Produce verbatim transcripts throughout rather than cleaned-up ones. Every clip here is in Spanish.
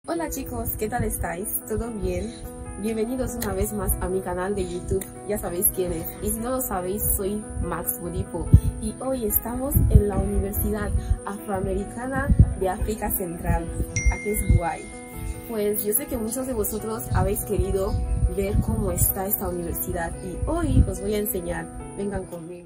Hola chicos, ¿qué tal estáis? ¿Todo bien? Bienvenidos una vez más a mi canal de YouTube, ya sabéis quién es. Y si no lo sabéis, soy Max Bodipo y hoy estamos en la Universidad Afroamericana de África Central, aquí es Guay. Pues yo sé que muchos de vosotros habéis querido ver cómo está esta universidad y hoy os voy a enseñar, vengan conmigo.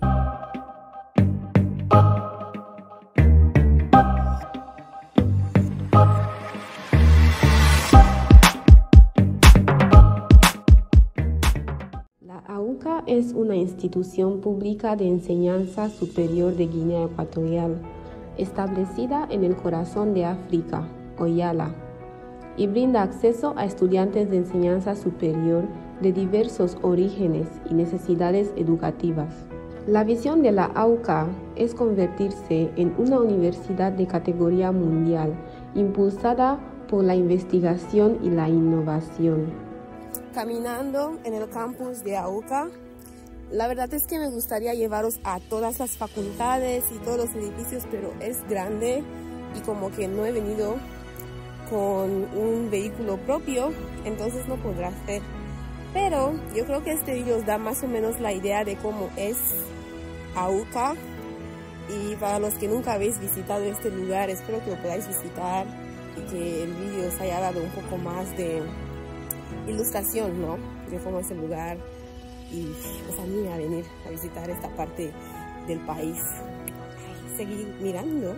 La AUCA es una institución pública de enseñanza superior de Guinea Ecuatorial, establecida en el corazón de África, Oyala, y brinda acceso a estudiantes de enseñanza superior de diversos orígenes y necesidades educativas. La visión de la AUCA es convertirse en una universidad de categoría mundial, impulsada por la investigación y la innovación. Caminando en el campus de AUCA, la verdad es que me gustaría llevaros a todas las facultades y todos los edificios, pero es grande y como que no he venido con un vehículo propio, entonces no podrá hacer. Pero yo creo que este vídeo os da más o menos la idea de cómo es AUCA, y para los que nunca habéis visitado este lugar, espero que lo podáis visitar y que el vídeo os haya dado un poco más de ilustración, ¿no? De cómo es el lugar y os anime a venir a visitar esta parte del país. Seguir mirando.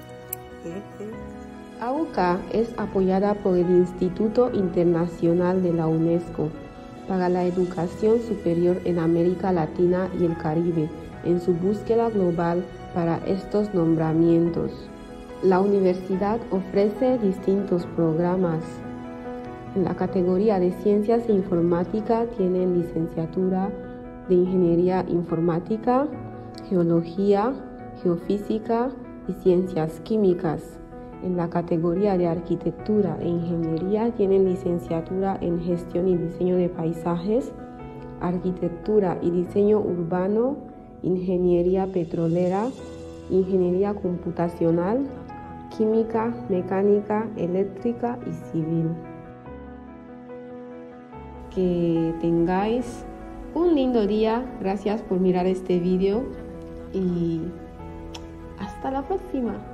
AUCA es apoyada por el Instituto Internacional de la UNESCO para la Educación Superior en América Latina y el Caribe en su búsqueda global para estos nombramientos. La universidad ofrece distintos programas. En la categoría de Ciencias e Informática tienen licenciatura de Ingeniería Informática, Geología, Geofísica y Ciencias Químicas. En la categoría de Arquitectura e Ingeniería tienen licenciatura en Gestión y Diseño de Paisajes, Arquitectura y Diseño Urbano, Ingeniería Petrolera, Ingeniería Computacional, Química, Mecánica, Eléctrica y Civil. Que tengáis un lindo día, gracias por mirar este vídeo y hasta la próxima.